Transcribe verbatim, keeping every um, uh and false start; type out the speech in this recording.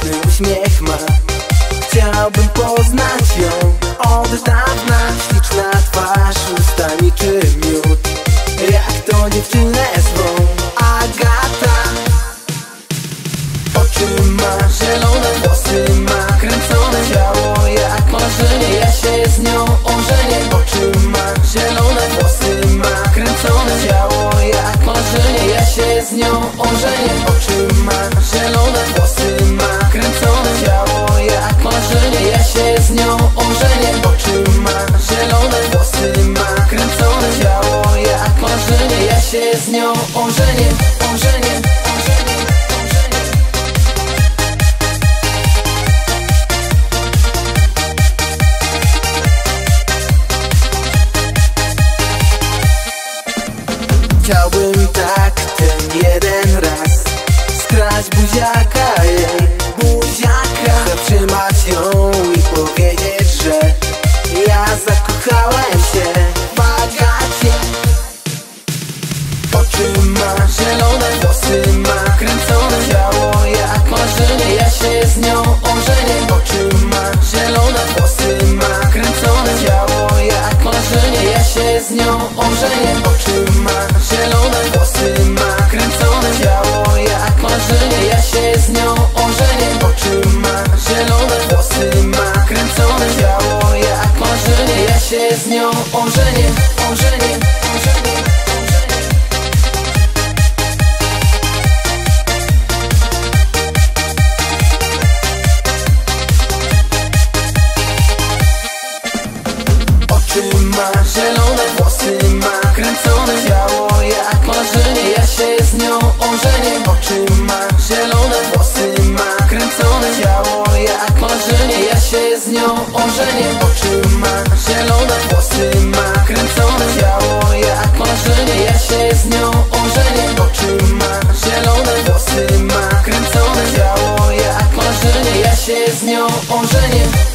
piękny uśmiech ma. Chciałbym poznać ją od dawna. Śliczna twarz, usta niczym miód. Jak to dziewczynę zwą? Agata. Oczy ma, zielone włosy ma, kręcone ciało jak marzenie. Ja się z nią ożenię. Oczy ma, zielone włosy ma, kręcone ciało jak marzenie. Ja się z nią ożenię. Oczy ma, zielone włosy ma, kręcone ciało jak marzenie. Ja się z nią ożenię. Oczy ma, zielone włosy ma, kręcone ciało jak marzenie. Ja się z nią ożenię, ożenię, ożenię. Chciałbym tak ten jeden raz skrać buziaka jej, buziaka. Zatrzymać ją i powiedzieć, że ja zakochałem się w Agacie. Oczy ma, zielone włosy ma, kręcone ciało jak marzenie. Ja się z nią ożenię. Oczy ma, zielone włosy ma, kręcone ciało jak marzenie. Ja się z nią ożenię. Oczy ma, zielone włosy ma, kręcone ciało jak marzenie. Ja się z nią ożenię. Oczy ma, zielone włosy ma, kręcone ciało jak marzenie. Ja się z nią ożenię, ożenię, ożenię. Oczy ma, zielone włosy ma, kręcone ciało jak marzenie. Ja się z nią ożenię. Oczy ma, zielone włosy ma, kręcone ciało jak marzenie. Ja się z nią ożenię. Oczy ma, zielone włosy ma, kręcone ciało jak marzenie. Ja się z nią ożenię. Oczy ma, zielone włosy ma, kręcone ciało jak marzenie. Ja się z nią ożenię.